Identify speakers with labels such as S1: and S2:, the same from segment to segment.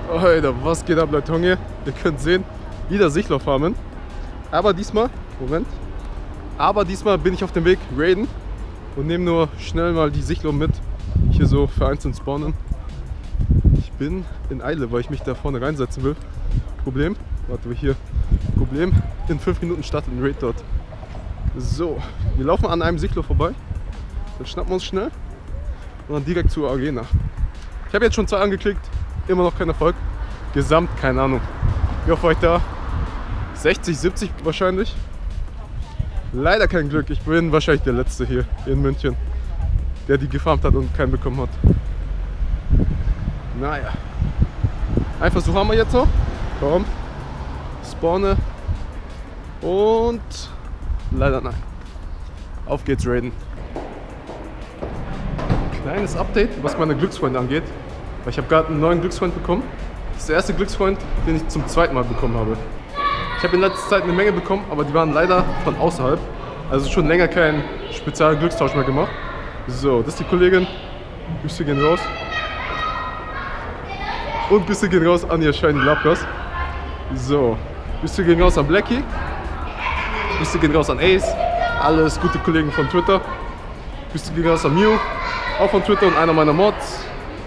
S1: Alter, was geht ab, Leute? Ihr könnt sehen, wieder Sichtlochfarmen. Aber diesmal, Moment. Aber diesmal bin ich auf dem Weg raiden und nehme nur schnell mal die Sichtloch mit. Hier so vereinzelt spawnen. Ich bin in Eile, weil ich mich da vorne reinsetzen will. Problem, warte, hier. Problem, in 5 Minuten startet ein Raid dort. So, wir laufen an einem Sichtloch vorbei. Dann schnappen wir uns schnell und dann direkt zur Arena. Ich habe jetzt schon 2 angeklickt, immer noch kein Erfolg. Gesamt, keine Ahnung. Ich hoffe euch da 60, 70 wahrscheinlich. Leider kein Glück, ich bin wahrscheinlich der Letzte hier in München, der die gefarmt hat und keinen bekommen hat. Naja. Ein Versuch haben wir jetzt noch. Komm. Spawne. Und leider nein. Auf geht's raiden. Kleines Update, was meine Glücksfreunde angeht. Weil ich habe gerade einen neuen Glücksfreund bekommen. Das ist der erste Glücksfreund, den ich zum zweiten Mal bekommen habe. Ich habe in letzter Zeit eine Menge bekommen, aber die waren leider von außerhalb. Also schon länger keinen speziellen Glückstausch mehr gemacht. So, das ist die Kollegin. Grüße gehen raus. Und Grüße gehen raus an ihr Shiny Lapras. So, Grüße gehen raus an Blackie. Grüße gehen raus an Ace. Alles gute Kollegen von Twitter. Grüße gehen raus an Mew. Auch von Twitter und einer meiner Mods.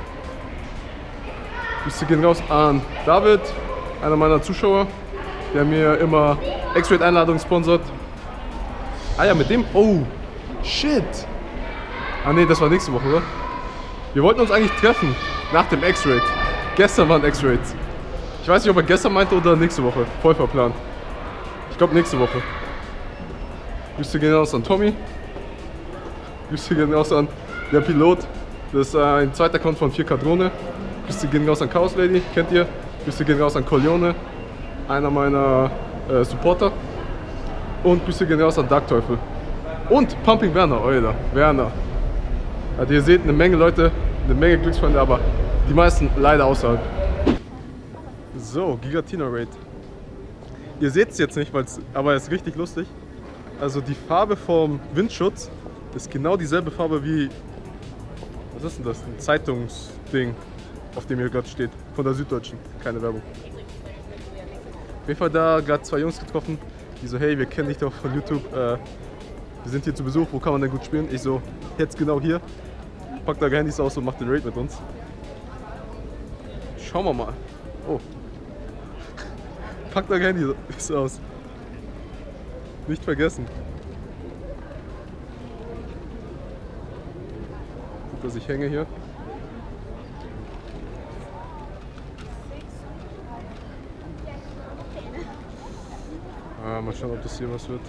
S1: Grüße gehen raus an David, einer meiner Zuschauer, der mir immer X-Raid-Einladungen sponsert. Ah ja, mit dem... Oh, shit. Ah ne, das war nächste Woche, oder? Wir wollten uns eigentlich treffen, nach dem X-Raid. Gestern waren X-Raids. Ich weiß nicht, ob er gestern meinte oder nächste Woche. Voll verplant. Ich glaube nächste Woche. Grüße gehen raus an Tommy. Grüße gehen raus an der Pilot. Das ist ein zweiter Account von 4K Drohne. Grüße gehen raus an Chaos Lady, kennt ihr? Grüße gehen raus an Corleone, einer meiner Supporter. Und Grüße gehen raus an Dark Teufel. Und Pumping Werner, Alter, Werner. Also ihr seht eine Menge Leute, eine Menge Glücksfreunde, aber die meisten leider außerhalb. So, Gigatina Raid. Ihr seht es jetzt nicht, aber es ist richtig lustig. Also die Farbe vom Windschutz ist genau dieselbe Farbe wie, was ist denn das? Ein Zeitungsding, auf dem hier gerade steht, von der Süddeutschen, keine Werbung. Auf jeden Fall da gerade 2 Jungs getroffen, die so, hey, wir kennen dich doch von YouTube, wir sind hier zu Besuch, wo kann man denn gut spielen? Ich so, jetzt genau hier, packt da Handys aus und macht den Raid mit uns. Schauen wir mal. Oh. Packt da Handys aus. Nicht vergessen. Guck, dass ich hänge hier. Mal schauen, ob das hier was wird.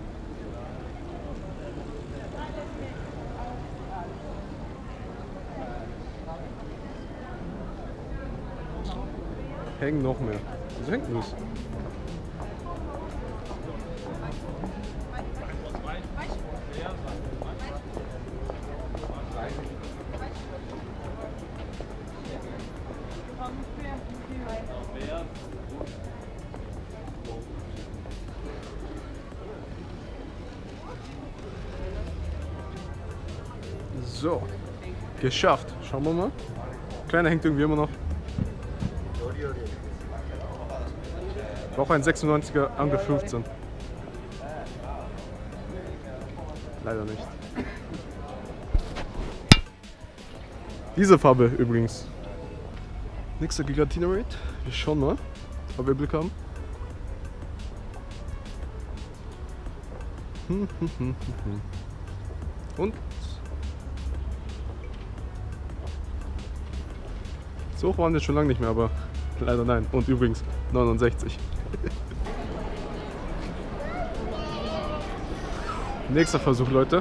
S1: Hängen noch mehr. Wieso hängt das? So, geschafft. Schauen wir mal. Kleiner hängt irgendwie immer noch. Ich brauche einen 96er Angel 15. Leider nicht. Diese Farbe übrigens. Nächster Gigatina Raid. Wir schauen mal, ob wir Glück haben. Und? So hoch waren wir schon lange nicht mehr, aber leider nein. Und übrigens 69. Nächster Versuch, Leute.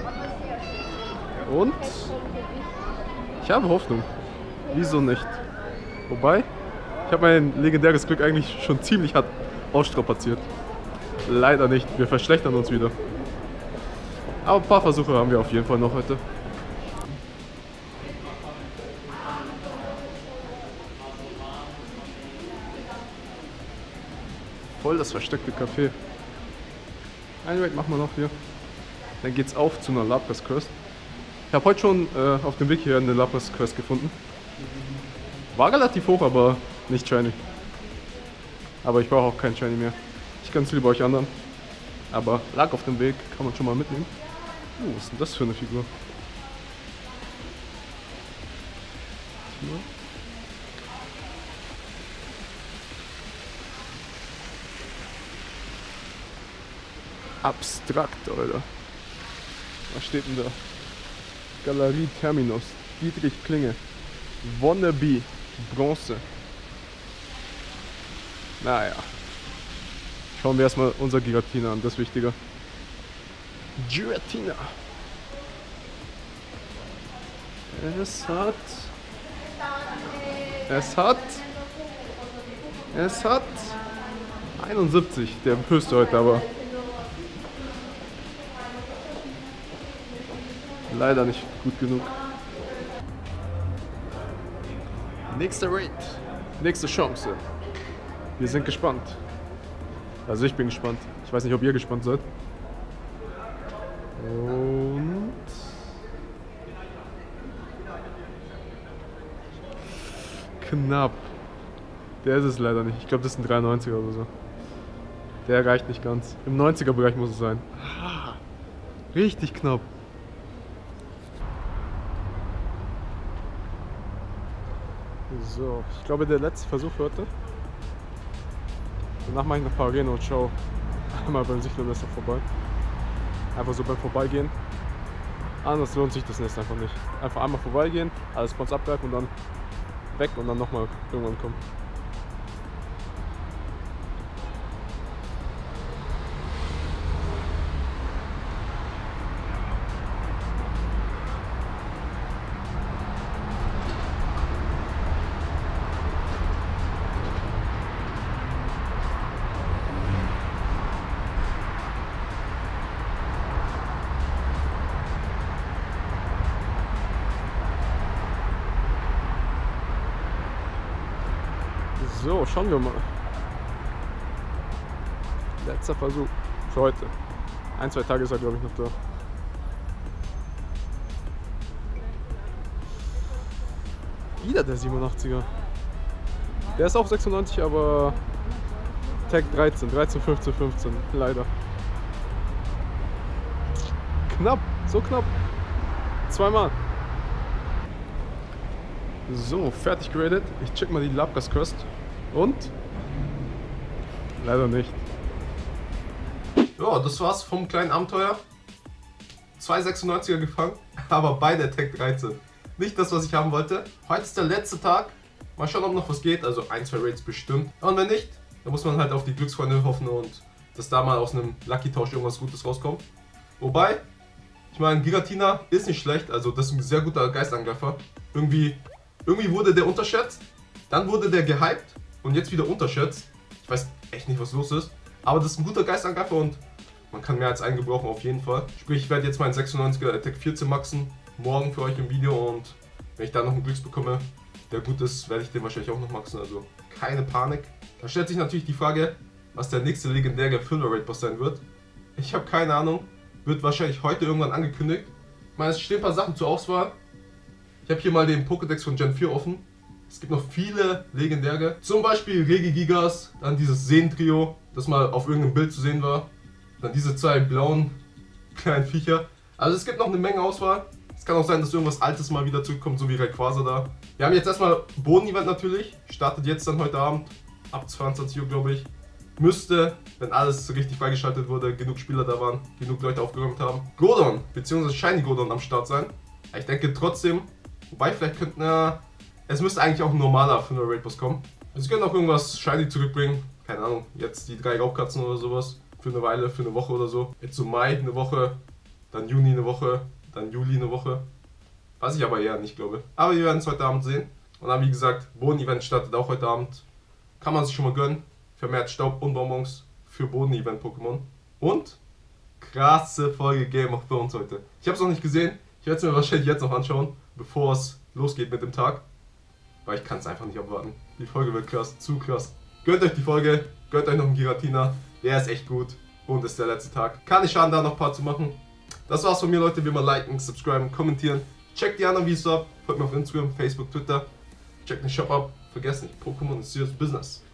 S1: Und ich habe Hoffnung. Wieso nicht? Wobei, ich habe mein legendäres Glück eigentlich schon ziemlich hart ausstrapaziert. Leider nicht. Wir verschlechtern uns wieder. Aber ein paar Versuche haben wir auf jeden Fall noch heute. Voll das versteckte Café. Ein Raid machen wir noch hier. Dann geht's auf zu einer Lapras Quest. Ich habe heute schon auf dem Weg hier eine Lapras Quest gefunden. War relativ hoch, aber Nicht Shiny. Aber ich brauche auch kein Shiny mehr. Ich kann es lieber euch anderen. Aber lag auf dem Weg, kann man schon mal mitnehmen. Was ist denn das für eine Figur? Abstrakt, Alter. Was steht denn da? Galerie Terminus. Dietrich Klinge. Wannabe. Bronze. Naja. Schauen wir erstmal unser Giratina an, das ist wichtiger. Giratina. Es hat 71, der höchste heute, aber leider nicht gut genug. Nächster Raid, nächste Chance. Wir sind gespannt. Also ich bin gespannt. Ich weiß nicht, ob ihr gespannt seid. Und knapp. Der ist es leider nicht. Ich glaube, das ist ein 93er oder so. Der reicht nicht ganz. Im 90er Bereich muss es sein. Ah, richtig knapp. So, ich glaube, der letzte Versuch für heute. Danach mache ich noch ein paar Arena und schau einmal beim Sichtnester vorbei. Einfach so beim Vorbeigehen. Anders lohnt sich das Nest einfach nicht. Einfach einmal vorbeigehen, alles Spawns abgreifen und dann weg und dann nochmal irgendwann kommen. So, schauen wir mal. Letzter Versuch für heute. 1-2 Tage ist er, glaube ich, noch da. Wieder der 87er. Der ist auch 96, aber Tag 13, 15, leider. Knapp, so knapp. Zweimal. So, fertig geradet. Ich check mal die Labgas Quest. Und? Leider nicht. Ja, das war's vom kleinen Abenteuer. 2 96er gefangen, aber beide Tag 13. Nicht das, was ich haben wollte. Heute ist der letzte Tag. Mal schauen, ob noch was geht. Also 1-2 Raids bestimmt. Und wenn nicht, dann muss man halt auf die Glücksfreunde hoffen und dass da mal aus einem Lucky-Tausch irgendwas Gutes rauskommt. Wobei, ich meine, Giratina ist nicht schlecht. Also das ist ein sehr guter Geistangreifer. Irgendwie wurde der unterschätzt. Dann wurde der gehypt. Und jetzt wieder unterschätzt. Ich weiß echt nicht, was los ist. Aber das ist ein guter Geistangreifer und man kann mehr als einen gebrauchen auf jeden Fall. Sprich, ich werde jetzt meinen 96er Attack 14 maxen. Morgen für euch im Video und wenn ich da noch einen Glücks bekomme, der gut ist, werde ich den wahrscheinlich auch noch maxen. Also keine Panik. Da stellt sich natürlich die Frage, was der nächste legendäre Filler Raid Boss sein wird. Ich habe keine Ahnung. Wird wahrscheinlich heute irgendwann angekündigt. Ich meine, es stehen ein paar Sachen zur Auswahl. Ich habe hier mal den Pokédex von Gen 4 offen. Es gibt noch viele legendäre. Zum Beispiel Regigigas, dann dieses Seentrio, das mal auf irgendeinem Bild zu sehen war. Dann diese 2 blauen kleinen Viecher. Also es gibt noch eine Menge Auswahl. Es kann auch sein, dass irgendwas Altes mal wieder zurückkommt, so wie Rayquaza da. Wir haben jetzt erstmal Boden-Event natürlich. Startet jetzt dann heute Abend, ab 22 Uhr glaube ich. Müsste, wenn alles richtig freigeschaltet wurde, genug Spieler da waren, genug Leute aufgeräumt haben, Groudon bzw. Shiny Groudon am Start sein. Ich denke trotzdem, wobei vielleicht könnten es müsste eigentlich auch ein normaler Filler Raid Boss kommen. Sie können auch irgendwas Shiny zurückbringen. Keine Ahnung, jetzt die 3 Raubkatzen oder sowas. Für eine Weile, für eine Woche oder so. Jetzt so Mai eine Woche, dann Juni eine Woche, dann Juli eine Woche. Was ich aber eher nicht glaube. Aber wir werden es heute Abend sehen. Und dann wie gesagt, Boden-Event startet auch heute Abend. Kann man sich schon mal gönnen. Vermehrt Staub und Bonbons für Boden-Event-Pokémon. Und krasse Folge Game of Thrones heute. Ich habe es noch nicht gesehen. Ich werde es mir wahrscheinlich jetzt noch anschauen, bevor es losgeht mit dem Tag. Weil ich kann es einfach nicht abwarten. Die Folge wird krass, zu krass. Gönnt euch die Folge, gönnt euch noch einen Giratina. Der ist echt gut und ist der letzte Tag. Kann nicht schaden, da noch ein paar zu machen. Das war's von mir, Leute. Wie immer liken, subscriben, kommentieren. Checkt die anderen Videos ab. Folgt mir auf Instagram, Facebook, Twitter. Checkt den Shop ab.
S2: vergesst nicht, Pokémon ist serious Business.